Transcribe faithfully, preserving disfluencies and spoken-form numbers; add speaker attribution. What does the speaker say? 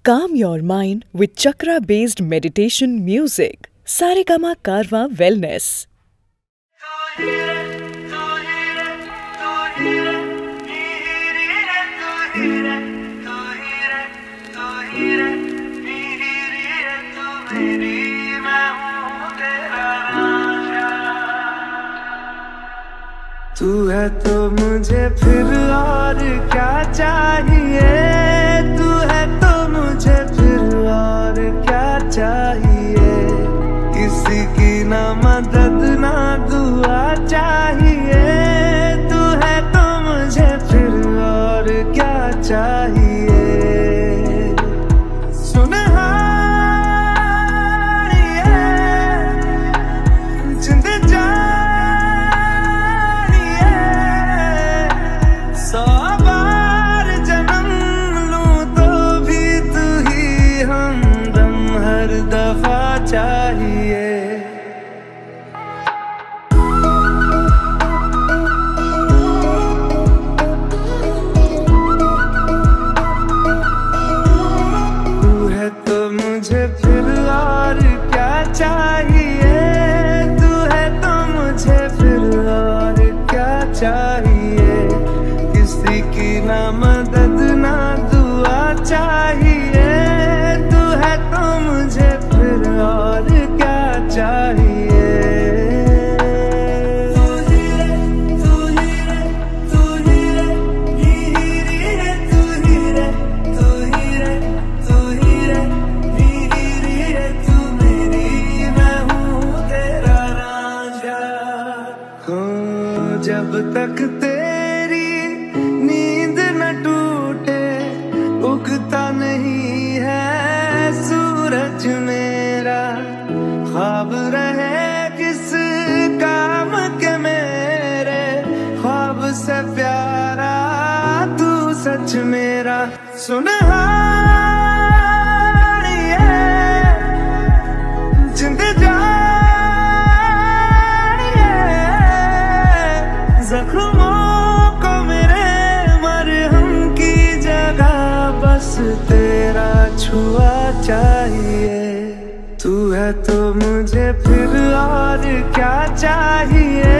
Speaker 1: Calm your mind with chakra-based meditation music. Saregama Karwa Wellness.
Speaker 2: तू है तो मुझे फिर और क्या चाहिए, तू है तो मुझे फिर और क्या चाहिए। किसी की ना मदद ना दुआ चाहिए, तू है तो मुझे फिर और क्या चाहिए। सुन चाहिए। तू है तो मुझे फिर और क्या चाहिए, तू है तो मुझे फिर और क्या चाहिए। किसी की ना मदद ना दुआ चाहिए, तू है तो मुझे फिर और क्या चाहिए। तू ही रे, तू ही रे, तू ही रे, ही ही रे, तू ही रे, तू ही रे, तू ही रे, ही ही रे, तू मेरी मैं हूँ तेरा रांझा। हो जब तक तेरी नींद न टूटे, उगता नहीं है सूरज मेरा। ख्वाब रहे किस काम के मेरे, ख्वाब से प्यारा तू सच मेरा। सुन जिंद जानिए, जख्मों को मेरे मरहम की जगह बस तेरा छुआ चाहिए। तू है तो मुझे फिर और क्या चाहिए,